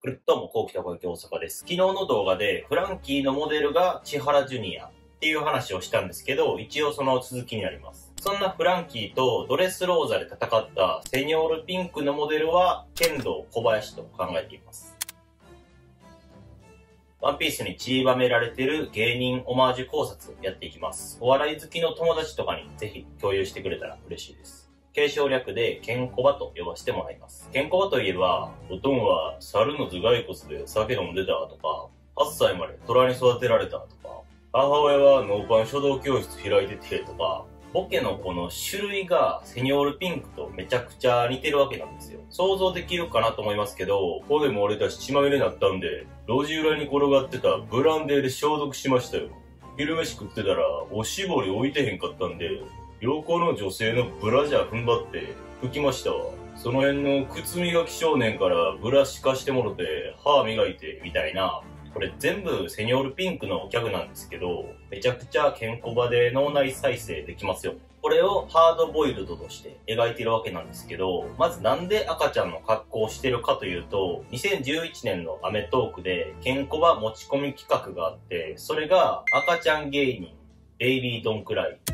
どうも、こうきたこゆき大阪です。昨日の動画で、フランキーのモデルが千原ジュニアっていう話をしたんですけど、一応その続きになります。そんなフランキーとドレスローザで戦ったセニョールピンクのモデルは、剣道小林と考えています。ワンピースに散りばめられている芸人オマージュ考察をやっていきます。お笑い好きの友達とかにぜひ共有してくれたら嬉しいです。継承略でケンコバと呼ばせてもらいます。ケンコバといえば、おとんは猿の頭蓋骨で酒飲んでたとか、8歳まで虎に育てられたとか、母親はノーパン書道教室開いててとか、ボケのこの種類がセニョールピンクとめちゃくちゃ似てるわけなんですよ。想像できるかなと思いますけど、声も俺たち血まみれになったんで、路地裏に転がってたブランデーで消毒しましたよ。昼飯食ってたらおしぼり置いてへんかったんで、横の女性のブラジャー踏ん張って拭きましたわ。その辺の靴磨き少年からブラシ貸してもろて歯磨いてみたいな、これ全部セニョールピンクのギャグなんですけど、めちゃくちゃケンコバで脳内再生できますよね。これをハードボイルドとして描いているわけなんですけど、まずなんで赤ちゃんの格好をしてるかというと、2011年のアメトークでケンコバ持ち込み企画があって、それが赤ちゃん芸人、ベイビードンクライ。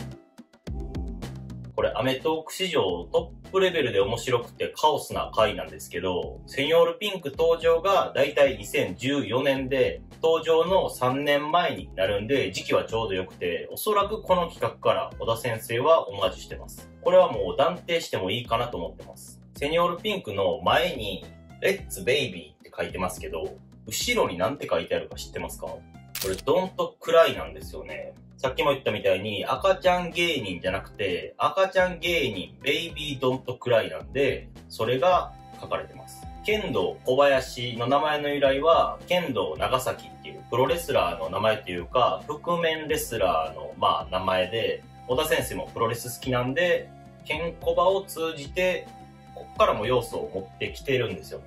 これアメトーク史上トップレベルで面白くてカオスな回なんですけど、セニョールピンク登場がだいたい2014年で、登場の3年前になるんで、時期はちょうど良くて、おそらくこの企画から小田先生はオマージュしてます。これはもう断定してもいいかなと思ってます。セニョールピンクの前に、レッツベイビーって書いてますけど、後ろに何て書いてあるか知ってますか？これドントクライなんですよね。さっきも言ったみたいに赤ちゃん芸人じゃなくて赤ちゃん芸人ベイビードントクライなんで、それが書かれてます。剣道小林の名前の由来は剣道長崎っていうプロレスラーの名前っていうか覆面レスラーの名前で、小田先生もプロレス好きなんでケンコバを通じてこっからも要素を持ってきてるんですよね。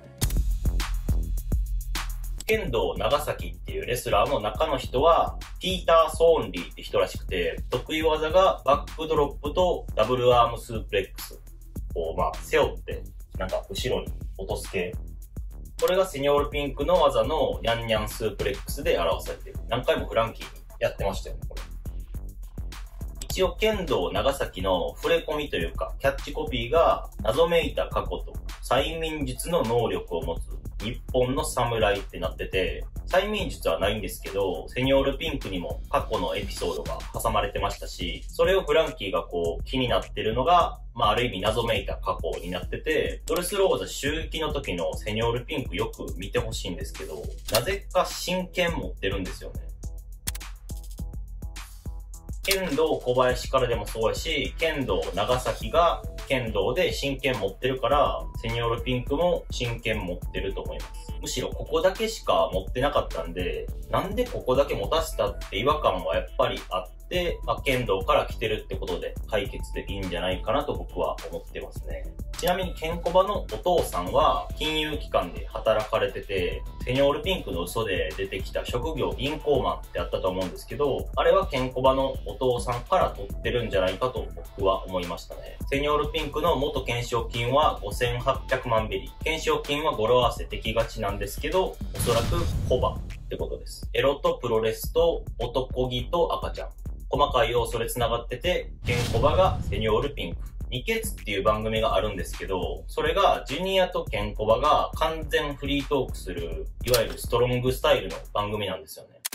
剣道長崎っていうレスラーの中の人はピーター・ソーンリーって人らしくて、得意技がバックドロップとダブルアームスープレックスを背負ってなんか後ろに落とす系。これがセニョールピンクの技のニャンニャンスープレックスで表されてる。何回もフランキーにやってましたよね、これ。一応剣道長崎の触れ込みというかキャッチコピーが、謎めいた過去と催眠術の能力を持つ日本の侍ってなってて、催眠術はないんですけど、セニョールピンクにも過去のエピソードが挟まれてましたし、それをフランキーが気になってるのが、ある意味謎めいた過去になってて、ドレスローザ襲撃の時のセニョールピンクよく見てほしいんですけど、なぜか真剣持ってるんですよね。剣道小林からでもそうやし、剣道長崎が剣道で真剣持ってるから、セニョールピンクも真剣持ってると思います。むしろここだけしか持ってなかったんで、なんでここだけ持たせたって違和感はやっぱりあって、剣道から来てるってことで解決できるんじゃないかなと僕は思ってますね。ちなみにケンコバのお父さんは金融機関で働かれてて、セニョールピンクの嘘で出てきた職業銀行マンってあったと思うんですけど、あれはケンコバのお父さんから取ってるんじゃないかと僕は思いましたね。セニョールピンクの元懸賞金は5800万ベリー。懸賞金は語呂合わせできがちなんですけど、おそらくコバってことです。エロとプロレスと男気と赤ちゃん。細かい要素で繋がってて、ケンコバがセニョールピンク。ニケツっていう番組があるんですけど、それがジュニアとケンコバが完全フリートークする、いわゆるストロングスタイルの番組なんですよね。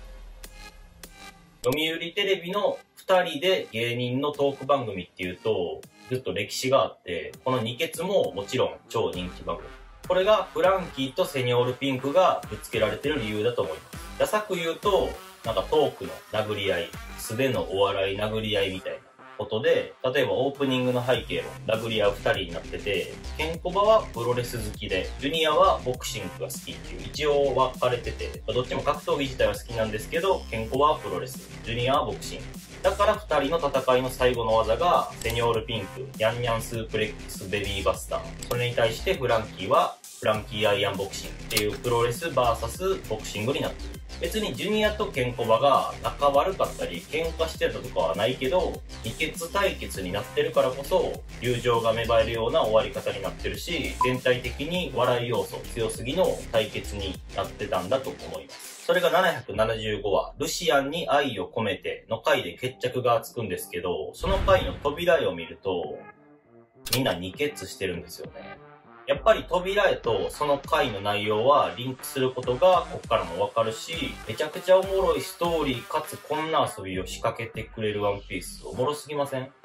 読売テレビの2人で芸人のトーク番組っていうと、ずっと歴史があって、このニケツももちろん超人気番組。これがフランキーとセニョールピンクがぶつけられてる理由だと思います。ダサく言うと、トークの殴り合い、素でのお笑い殴り合いみたいなことで、例えばオープニングの背景も殴り合う2人になってて、ケンコバはプロレス好きで、ジュニアはボクシングが好きっていう一応分かれてて、どっちも格闘技自体は好きなんですけど、ケンコバはプロレス、ジュニアはボクシング。だから2人の戦いの最後の技がセニョールピンク、ニャンニャンスープレックスベビーバスター。それに対してフランキーはフランキーアイアンボクシングっていうプロレス VS ボクシングになってる。別にジュニアとケンコバが仲悪かったり喧嘩してたとかはないけど、二血対決になってるからこそ友情が芽生えるような終わり方になってるし、全体的に笑い要素強すぎの対決になってたんだと思います。それが775話、ルシアンに愛を込めての回で決着がつくんですけど、その回の扉絵を見ると、みんな二血してるんですよね。やっぱり扉絵とその回の内容はリンクすることがここからもわかるし、めちゃくちゃおもろいストーリーかつこんな遊びを仕掛けてくれるワンピース、おもろすぎません？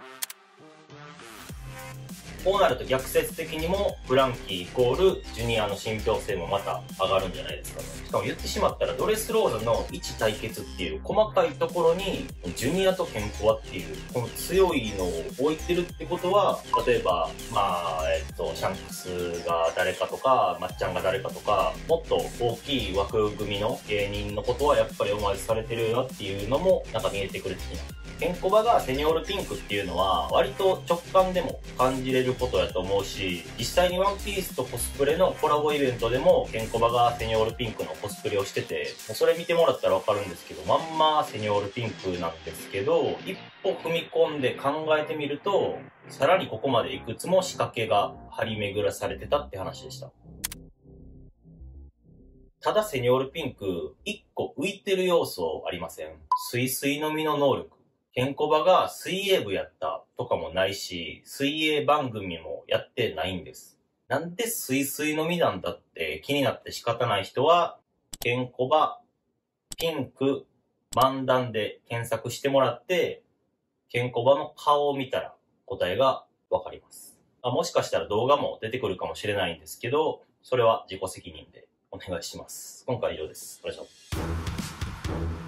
こうなると逆説的にもフランキーイコールジュニアの信憑性もまた上がるんじゃないですかね。しかも言ってしまったらドレスローザの1対決っていう細かいところにジュニアとケンコバっていうこの強いのを置いてるってことは、例えばシャンクスが誰かとかまっちゃんが誰かとか、もっと大きい枠組みの芸人のことはやっぱりオマージュされてるよっていうのもなんか見えてくる的な。ケンコバがセニョールピンクっていうのは割と直感でも感じれることやと思うし、実際にワンピースとコスプレのコラボイベントでもケンコバがセニョールピンクのコスプレをしてて、もうそれ見てもらったらわかるんですけど、まんまセニョールピンクなんですけど、一歩踏み込んで考えてみると、さらにここまでいくつも仕掛けが張り巡らされてたって話でした。ただセニョールピンク、一個浮いてる要素ありません？スイスイのみの能力。ケンコバが水泳部やったとかもないし、水泳番組もやってないんです。なんでスイスイのみなんだって気になって仕方ない人は、ケンコバ、ピンク、漫談で検索してもらって、ケンコバの顔を見たら答えがわかります。もしかしたら動画も出てくるかもしれないんですけど、それは自己責任でお願いします。今回は以上です。お願いします。